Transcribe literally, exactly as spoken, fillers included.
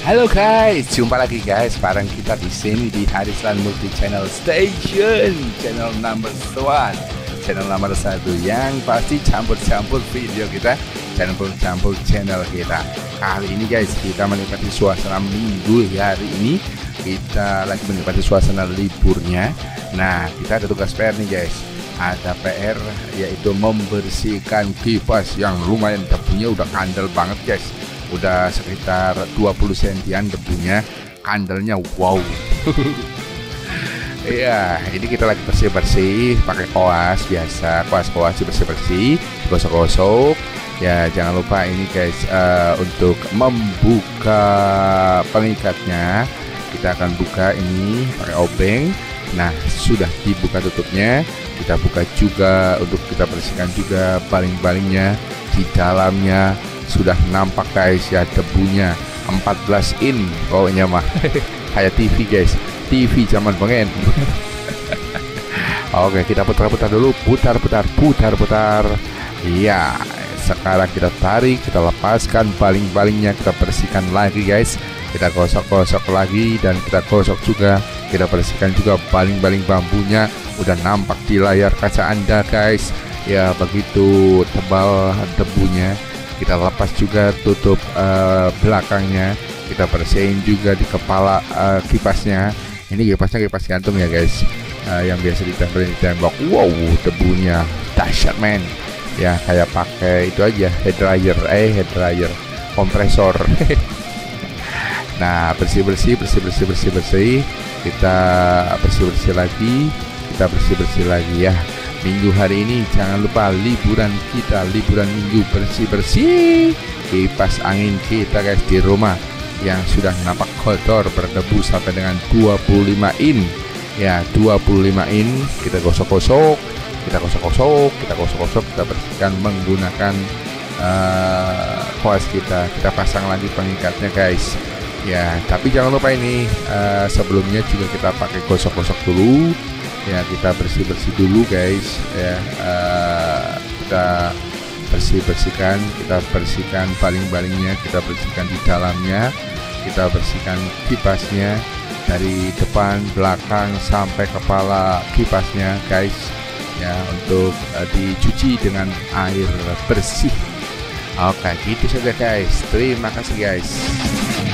Halo guys, jumpa lagi guys bareng kita di sini di Harislan Multi Channel Station, channel number one, channel nomor satu yang pasti campur-campur video kita, campur-campur channel kita. Kali ini guys kita menikmati suasana minggu ya, hari ini kita lagi menikmati suasana liburnya. Nah kita ada tugas P R nih guys, ada P R yaitu membersihkan kipas yang lumayan debunya udah kandel banget guys. Udah sekitar dua puluh sentian debunya, kandelnya wow. Iya, ini kita lagi bersih-bersih pakai koas biasa, koas-koas bersih-bersih, gosok-gosok. Ya, jangan lupa ini guys, uh, untuk membuka pengikatnya, kita akan buka ini pakai obeng. Nah, sudah dibuka tutupnya, kita buka juga untuk kita bersihkan juga baling-balingnya di dalamnya. Sudah nampak guys ya debunya, empat belas in pokoknya mah. Kayak T V guys, T V zaman pengen. Oke, kita putar-putar dulu, putar-putar, putar-putar. Iya, sekarang kita tarik, kita lepaskan baling-balingnya, kita bersihkan lagi guys. Kita gosok-gosok lagi dan kita gosok juga, kita bersihkan juga baling-baling bambunya. Udah nampak di layar kaca Anda guys. Ya begitu tebal debunya. Kita lepas juga tutup uh, belakangnya, kita bersihin juga di kepala uh, kipasnya. Ini kipasnya kipas gantung ya guys, uh, yang biasa ditempelin di tembok. Wow, debunya dahsyat men. Ya kayak pakai itu aja, head dryer, eh head dryer, kompresor. Nah bersih bersih bersih bersih bersih bersih, kita bersih bersih lagi, kita bersih bersih lagi ya. Minggu hari ini jangan lupa liburan kita, liburan minggu, bersih-bersih kipas angin kita guys di rumah yang sudah nampak kotor berdebu sampai dengan dua puluh lima in. Ya, dua puluh lima in kita gosok-gosok, kita gosok-gosok, kita gosok-gosok, kita bersihkan menggunakan uh, koas kita. Kita pasang lagi pengikatnya guys. Ya, tapi jangan lupa ini uh, sebelumnya juga kita pakai gosok-gosok dulu. Ya, kita bersih-bersih dulu guys ya, uh, kita bersih-bersihkan, kita bersihkan baling-balingnya, kita bersihkan di dalamnya, kita bersihkan kipasnya dari depan, belakang sampai kepala kipasnya guys ya, untuk uh, dicuci dengan air bersih. Oke, gitu saja guys, terima kasih guys.